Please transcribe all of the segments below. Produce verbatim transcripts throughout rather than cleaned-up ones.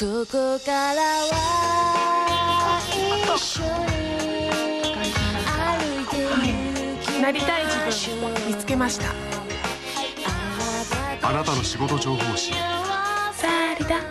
ここからは一緒に歩いて行きなりたい自分見つけました。 あなたの仕事情報誌サリだ。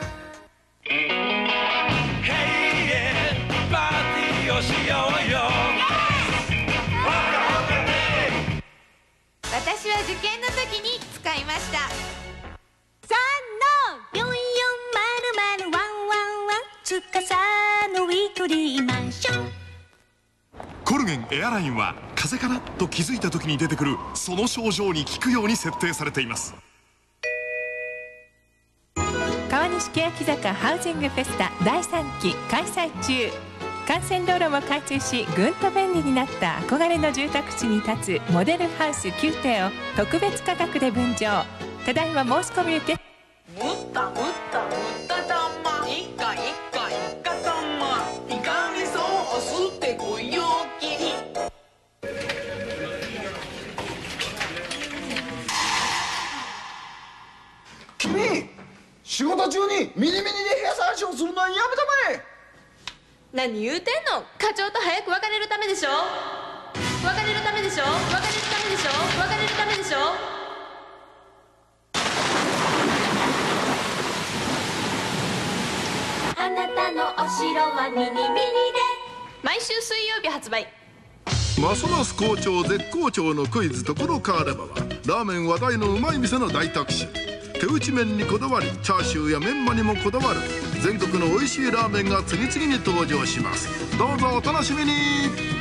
私は受験の時に使いました。 さんのよんよんまるまるワンワンワンつかさのウィークリーマンション。 コルゲンエアラインは風邪かなと気づいた時に出てくるその症状に効くように設定されています。 川西欅坂ハウジングフェスタだいさんき開催中。幹線道路も開通し、ぐんと便利になった憧れの住宅地に立つモデルハウスきゅうていを特別価格で分譲。ただいま申し込み受け。 むったむったむったたまいっかいっかいっかたまいかにそうおすってこいよきに。 君、仕事中にミニミニで部屋探しをするのはやめたまえ。 何言うてんの。課長と早く別れるためでしょ。別れるためでしょ。別れるためでしょ。別れるためでしょ。 あなたのお城はミニミニで。 毎週水曜日発売。 ますます好調絶好調のクイズところ変わればはラーメン話題のうまい店の大特集。手打ち麺にこだわりチャーシューやメンマにもこだわる全国の美味しいラーメンが次々に登場します。どうぞお楽しみに。